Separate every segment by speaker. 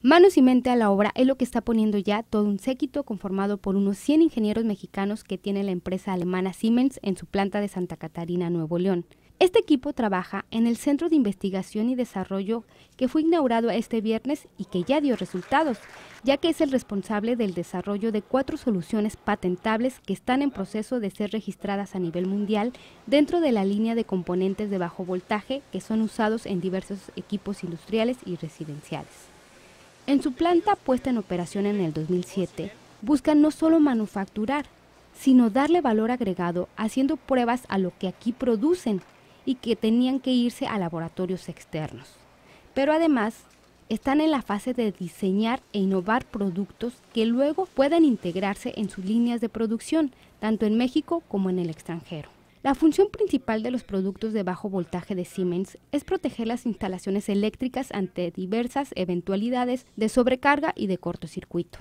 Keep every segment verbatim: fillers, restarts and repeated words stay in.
Speaker 1: Manos y mente a la obra es lo que está poniendo ya todo un séquito conformado por unos cien ingenieros mexicanos que tiene la empresa alemana Siemens en su planta de Santa Catarina, Nuevo León. Este equipo trabaja en el Centro de Investigación y Desarrollo que fue inaugurado este viernes y que ya dio resultados, ya que es el responsable del desarrollo de cuatro soluciones patentables que están en proceso de ser registradas a nivel mundial dentro de la línea de componentes de bajo voltaje que son usados en diversos equipos industriales y residenciales. En su planta puesta en operación en el dos mil siete, buscan no solo manufacturar, sino darle valor agregado haciendo pruebas a lo que aquí producen y que tenían que irse a laboratorios externos. Pero además, están en la fase de diseñar e innovar productos que luego puedan integrarse en sus líneas de producción, tanto en México como en el extranjero. La función principal de los productos de bajo voltaje de Siemens es proteger las instalaciones eléctricas ante diversas eventualidades de sobrecarga y de cortocircuito.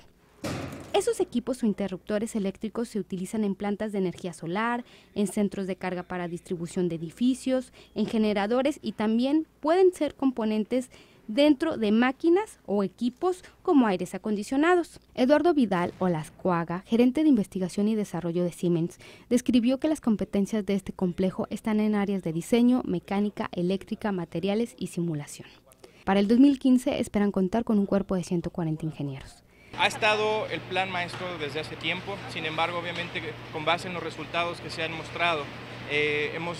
Speaker 1: Esos equipos o interruptores eléctricos se utilizan en plantas de energía solar, en centros de carga para distribución de edificios, en generadores y también pueden ser componentes dentro de máquinas o equipos como aires acondicionados. Eduardo Vidal Olascuaga, gerente de investigación y desarrollo de Siemens, describió que las competencias de este complejo están en áreas de diseño, mecánica, eléctrica, materiales y simulación. Para el dos mil quince esperan contar con un cuerpo de ciento cuarenta ingenieros.
Speaker 2: Ha estado el plan maestro desde hace tiempo, sin embargo, obviamente, con base en los resultados que se han mostrado, eh, hemos,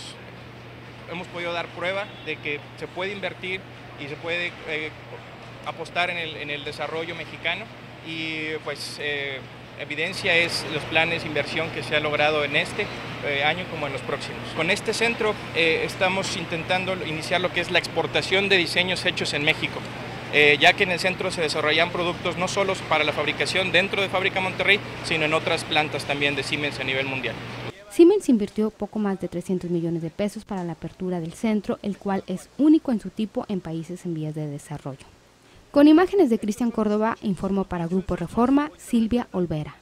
Speaker 2: hemos podido dar prueba de que se puede invertir y se puede eh, apostar en el, en el desarrollo mexicano y pues eh, evidencia es los planes de inversión que se ha logrado en este eh, año como en los próximos. Con este centro eh, estamos intentando iniciar lo que es la exportación de diseños hechos en México. Eh, ya que en el centro se desarrollan productos no solo para la fabricación dentro de Fábrica Monterrey, sino en otras plantas también de Siemens a nivel mundial.
Speaker 1: Siemens invirtió poco más de trescientos millones de pesos para la apertura del centro, el cual es único en su tipo en países en vías de desarrollo. Con imágenes de Cristian Córdoba, informó para Grupo Reforma, Silvia Olvera.